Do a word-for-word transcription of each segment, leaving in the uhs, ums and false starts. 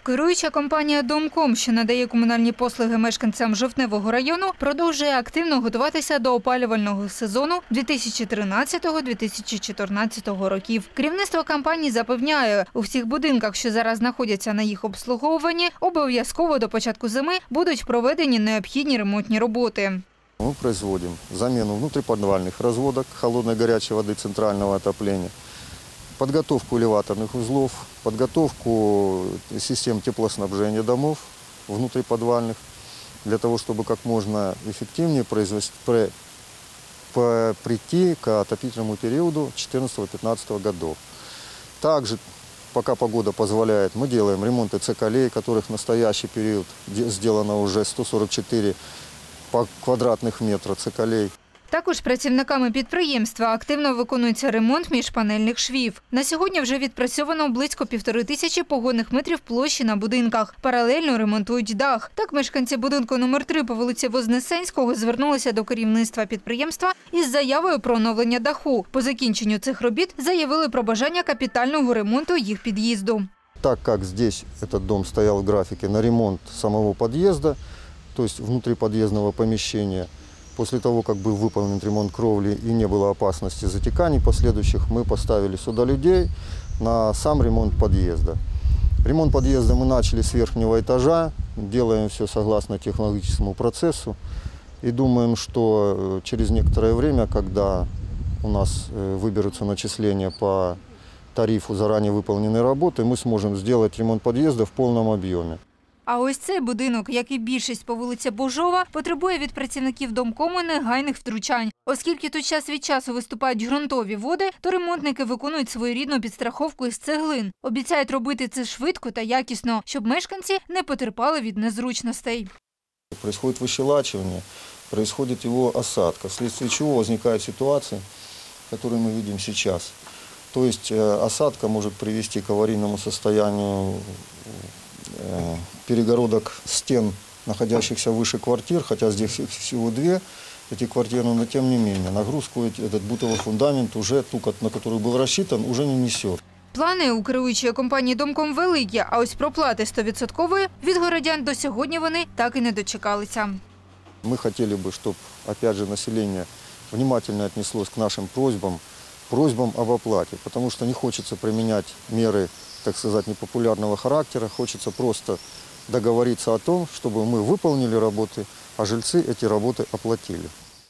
Керуюча компанія «Домком», що надає комунальні послуги мешканцям Жовтневого району, продовжує активно готуватися до опалювального сезону дві тисячі тринадцятого - дві тисячі чотирнадцятого років. Керівництво компанії запевняє, у всіх будинках, що зараз знаходяться на їх обслуговуванні, обов'язково до початку зими будуть проведені необхідні ремонтні роботи. Мы производим замену внутриподвальных разводок холодной и горячей воды центрального отопления, подготовку элеваторных узлов, подготовку систем теплоснабжения домов внутриподвальных, для того, чтобы как можно эффективнее прийти к отопительному периоду четырнадцатого-пятнадцатого годов. Также, пока погода позволяет, мы делаем ремонты цоколей, которых в настоящий период сделано уже сто сорок четыре по квадратних метра цоколей. Також працівниками підприємства активно виконується ремонт міжпанельних швів. На сьогодні вже відпрацьовано близько півтори тисячі погонних метрів площі на будинках. Паралельно ремонтують дах. Так мешканці будинку номер три по вулиці Вознесенського звернулися до керівництва підприємства із заявою про оновлення даху. По закінченню цих робіт заявили про бажання капітального ремонту їх під'їзду. Так как здесь этот дом стоял в графике на ремонт самого подъезда, то есть внутриподъездного помещения, после того, как был выполнен ремонт кровли и не было опасности затеканий последующих, мы поставили сюда людей на сам ремонт подъезда. Ремонт подъезда мы начали с верхнего этажа, делаем все согласно технологическому процессу и думаем, что через некоторое время, когда у нас выберутся начисления по тарифу заранее выполненной работы, мы сможем сделать ремонт подъезда в полном объеме. А ось цей будинок, як і більшість по вулиці Божова, потребує від працівників Домкому негайних втручань. Оскільки тут час від часу виступають ґрунтові води, то ремонтники виконують своєрідну підстраховку із цеглин. Обіцяють робити це швидко та якісно, щоб мешканці не потерпали від незручностей. Происходит выщелачивание, происходит его осадка, вследствие чего возникают ситуации, которые мы видим сейчас. То есть осадка может привести к аварийному состоянию перегородок стен, находящихся выше квартир, хотя здесь их всего две, эти квартиры, но тем не менее нагрузку этот бутовый фундамент, уже ту, на который был рассчитан, уже не несет. Плани у керуючої компанії «Домком» великі, а ось проплати сто відсотків від городян до сьогодні вони так і не дочекалися. Мы хотели бы, чтобы, опять же, население внимательно отнеслось к нашим просьбам, просьбам об оплате, потому что не хочется применять меры, так сказать, непопулярного характера, хочется просто договориться о том, чтобы мы выполнили работы, а жильцы эти работы оплатили.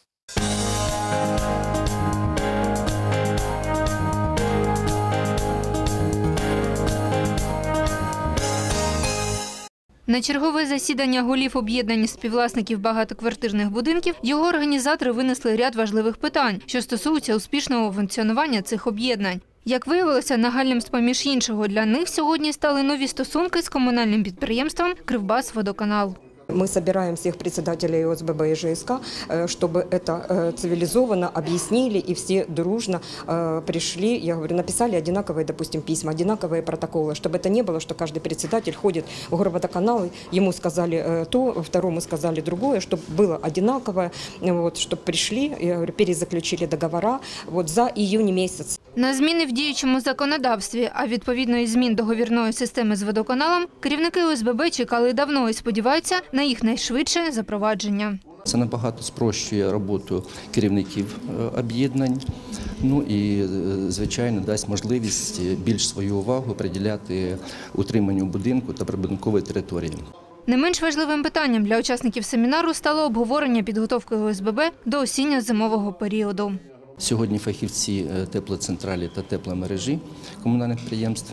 На чергове засідання голів об'єднань співвласників багатоквартирних будинків його організатори винесли ряд важливих питань, що стосуються успішного функціонування цих об'єднань. Як виявилося, нагальним з-поміж іншого для них сьогодні стали нові стосунки з комунальним підприємством «Кривбасводоканал». Мы собираем всех председателей ОСББ и ЖСК, чтобы это цивилизованно объяснили и все дружно пришли, я говорю, написали одинаковые, допустим, письма, одинаковые протоколы, чтобы это не было, что каждый председатель ходит в горводоканал, ему сказали то, второму сказали другое, чтобы было одинаковое, вот, чтобы пришли, я говорю, перезаключили договора вот, за июнь месяц. На зміни в діючому законодавстві, а відповідно і змін договірної системи з водоканалом, керівники ОСББ чекали давно і сподіваються на їх найшвидше запровадження. Це набагато спрощує роботу керівників об'єднань, ну і, звичайно, дасть можливість більш свою увагу приділяти утриманню будинку та прибудинкової території. Не менш важливим питанням для учасників семінару стало обговорення підготовки ОСББ до осінньо-зимового періоду. Сьогодні фахівці теплоцентралі та тепломережі комунальних підприємств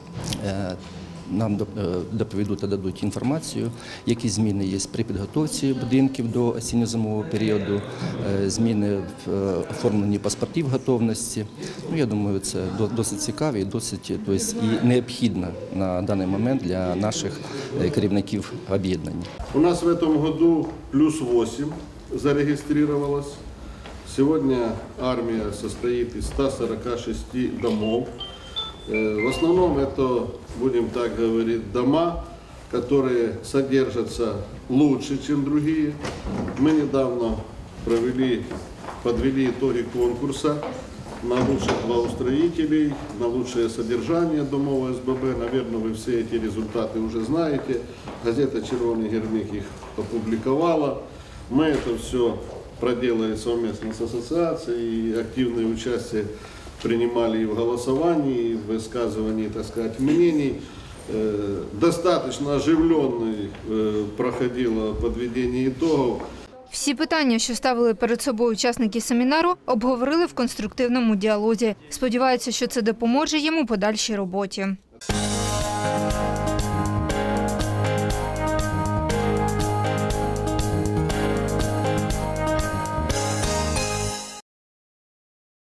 нам доповідуть та дадуть інформацію, які зміни є при підготовці будинків до осінньо-зимового періоду, зміни в оформленні паспортів готовності. Ну, я думаю, це досить цікаво і досить тобто, і необхідно на даний момент для наших керівників об'єднань. У нас в цьому році плюс вісім зареєструвалось. Сегодня армия состоит из ста сорока шести домов. В основном это, будем так говорить, дома, которые содержатся лучше, чем другие. Мы недавно провели, подвели итоги конкурса на лучших благоустроителей, на лучшее содержание домов ОСББ. Наверное, вы все эти результаты уже знаете. Газета «Червоний гірник» их опубликовала. Мы это все проделали совместно с ассоциацией, и активное участие принимали и в голосовании, и в высказывании, так сказать, мнений. Э, Достаточно оживленной э, проходило подведение итогов. Всі питання, що ставили перед собою учасники семінару, обговорили в конструктивному діалозі. Сподіваються, що це допоможе їм у подальшій роботі.